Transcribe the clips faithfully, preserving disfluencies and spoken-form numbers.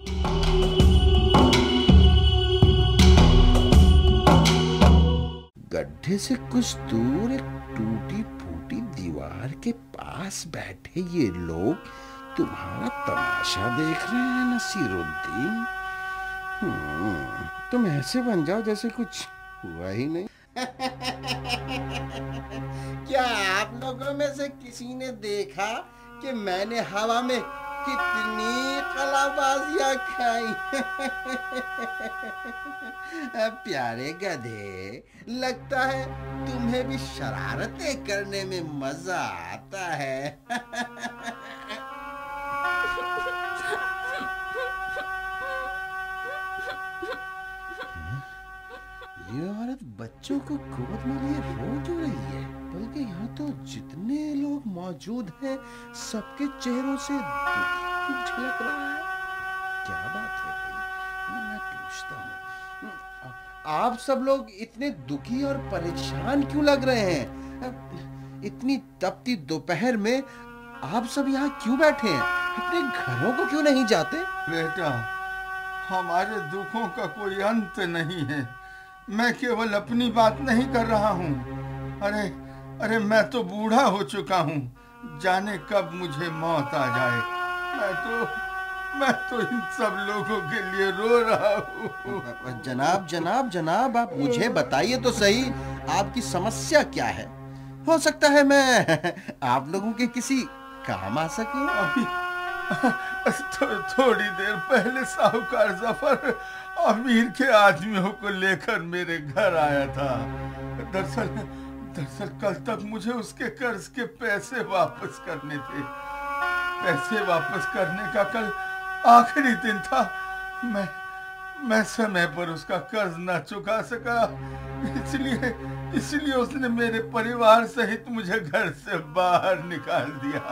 गड्ढे से कुछ दूर एक टूटी फूटी दीवार के पास बैठे ये लोग तुम्हारा तमाशा देख रहे हैं नसीरुद्दीन। हम्म, तुम ऐसे बन जाओ जैसे कुछ हुआ ही नहीं। क्या आप लोगों में से किसी ने देखा कि मैंने हवा में कितनी कलाबाजियां खाई? प्यारे गधे, लगता है तुम्हें भी शरारतें करने में मजा आता है। ये औरत बच्चों को गोद में लिए रो क्यों रही है? बल्कि यहाँ तो जितने लोग मौजूद हैं सबके चेहरों से दुख झलक रहा है। क्या बात है भाई? मैं पूछता हूँ, आप सब लोग इतने दुखी और परेशान क्यों लग रहे हैं? इतनी तपती दोपहर में आप सब यहाँ क्यों बैठे हैं? अपने घरों को क्यों नहीं जाते? बेटा, हमारे दुखों का कोई अंत नहीं है। मैं केवल अपनी बात नहीं कर रहा हूँ। अरे अरे मैं तो बूढ़ा हो चुका हूँ, जाने कब मुझे मौत आ जाए। मैं तो मैं तो इन सब लोगों के लिए रो रहा हूँ। जनाब जनाब जनाब आप मुझे बताइए तो सही, आपकी समस्या क्या है? हो सकता है मैं आप लोगों के किसी काम आ सकूं। अभी थो, थोड़ी देर पहले साहूकार जफर अमीर के आदमियों को लेकर मेरे घर आया था। दरअसल दरअसल कल तक मुझे उसके कर्ज के पैसे वापस करने थे। पैसे वापस करने का कल आखिरी दिन था। मैं मैं समय पर उसका कर्ज न चुका सका, इसलिए इसलिए उसने मेरे परिवार सहित मुझे घर से बाहर निकाल दिया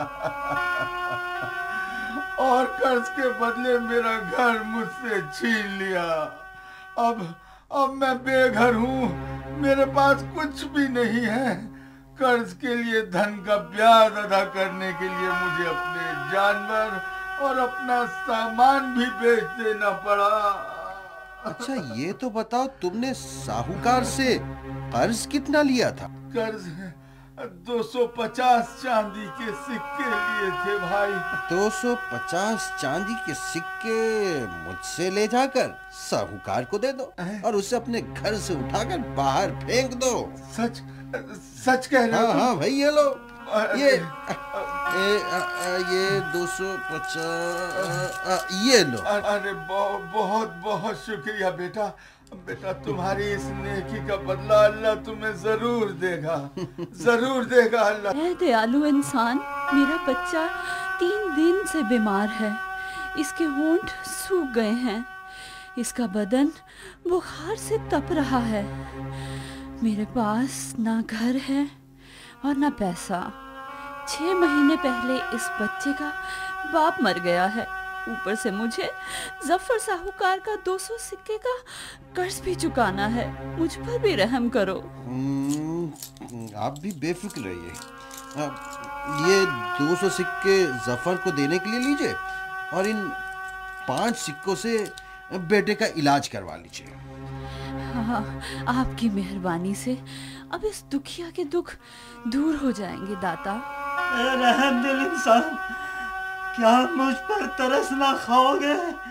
और कर्ज के बदले मेरा घर मुझसे छीन लिया। अब अब मैं बेघर हूँ, मेरे पास कुछ भी नहीं है। कर्ज के लिए धन का ब्याज अदा करने के लिए मुझे अपने जानवर और अपना सामान भी बेच देना पड़ा। अच्छा ये तो बताओ, तुमने साहूकार से कर्ज कितना लिया था? कर्ज दो सौ पचास चांदी के सिक्के लिए थे भाई। दो सौ पचास चांदी के सिक्के मुझसे ले जाकर साहूकार को दे दो और उसे अपने घर से उठाकर बाहर फेंक दो। सच सच कह रहे हो? हाँ हाँ भाई, ये लो, ये ए, आ, आ, ये दो सौ पचास ये लो। अरे बहुत बहुत बहुत शुक्रिया बेटा। बेटा, तुम्हारी इस नेकी का बदला अल्लाह तुम्हें जरूर देगा, जरूर देगा अल्लाह। ऐ दयालु इंसान, मेरा बच्चा तीन दिन से बीमार है। इसके होंठ सूख गए हैं, इसका बदन बुखार से तप रहा है। मेरे पास ना घर है और ना पैसा। छह महीने पहले इस बच्चे का बाप मर गया है। ऊपर से मुझे जफर साहूकार का दो सौ सिक्के का कर्ज भी चुकाना है। मुझ पर भी रहम करो। आप भी बेफिक्र रहिए। ये दो सौ सिक्के जफर को देने के लिए लीजिए और इन पांच सिक्कों से बेटे का इलाज करवा लीजिए। हाँ, आपकी मेहरबानी से अब इस दुखिया के दुख दूर हो जाएंगे दाता। रहमदिल इंसान, क्या मुझ पर तरस ना खाओगे?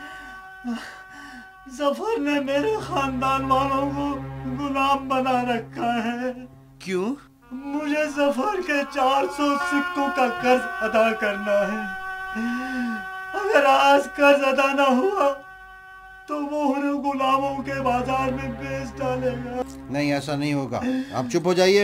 जफर ने मेरे खानदान वालों को गुलाम बना रखा है। क्यों? मुझे जफर के चार सौ सिक्कों का कर्ज अदा करना है। अगर आज कर्ज अदा ना हुआ तो वो उन्हें गुलामों के बाजार में बेच डालेगा। नहीं, ऐसा नहीं होगा। आप चुप हो जाइए।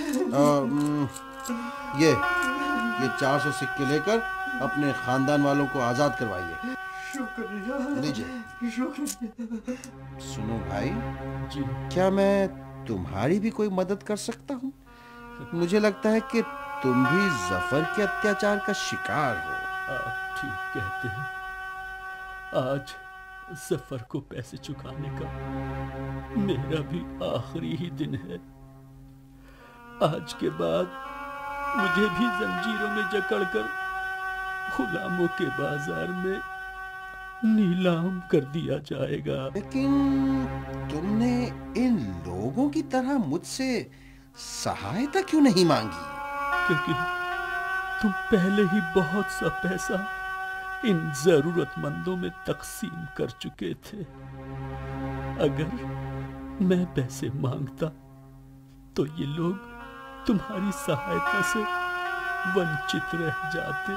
ये ये चार सौ सिक्के लेकर अपने खानदान वालों को आजाद करवाइए। शुक्रिया। लीजिए। शुक्रिया। सुनो भाई जी, क्या मैं तुम्हारी भी कोई मदद कर सकता हूँ? मुझे लगता है कि तुम भी जफर के अत्याचार का शिकार हो। आप ठीक कहते हैं। आज जफर को पैसे चुकाने का मेरा भी आखिरी ही दिन है। आज के बाद मुझे भी जंजीरों में जकड़कर गुलामों के बाजार में नीलाम कर दिया जाएगा। लेकिन तुमने इन लोगों की तरह मुझसे सहायता क्यों नहीं मांगी? क्योंकि तुम पहले ही बहुत सा पैसा इन जरूरतमंदों में तकसीम कर चुके थे। अगर मैं पैसे मांगता तो ये लोग तुम्हारी सहायता से वंचित रह जाते।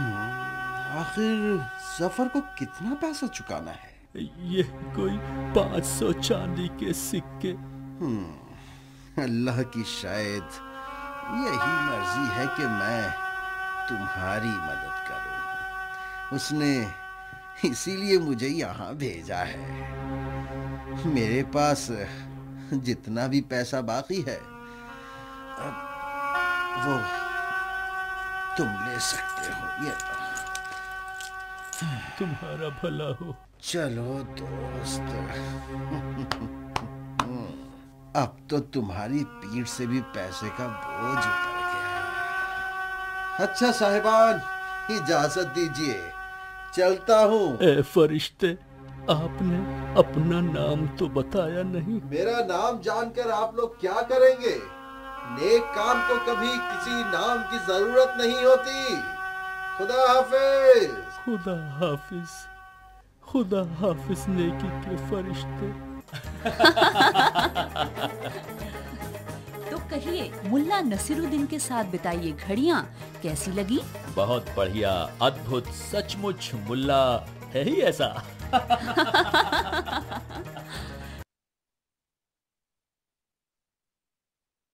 आखिर जफर को कितना पैसा चुकाना है? ये कोई पांच सौ चांदी के सिक्के। अल्लाह की शायद यही मर्जी है कि मैं तुम्हारी मदद करूं। उसने इसीलिए मुझे यहाँ भेजा है। मेरे पास जितना भी पैसा बाकी है वो तुम ले सकते हो। ये तुम्हारा भला हो। चलो दोस्त, अब तो तुम्हारी पीठ से भी पैसे का बोझ उतर गया। अच्छा साहिबान, इजाजत दीजिए, चलता हूँ। ए फरिश्ते, आपने अपना नाम तो बताया नहीं। मेरा नाम जानकर आप लोग क्या करेंगे? नेक काम को कभी किसी नाम की जरूरत नहीं होती। खुदा हाफिज। खुदा हाफिज। खुदा हाफिज नेकी के फरिश्ते। तो कहिए, मुल्ला नसीरुद्दीन के साथ बिताई ये घड़ियां कैसी लगी? बहुत बढ़िया, अद्भुत, सचमुच मुल्ला है ही ऐसा।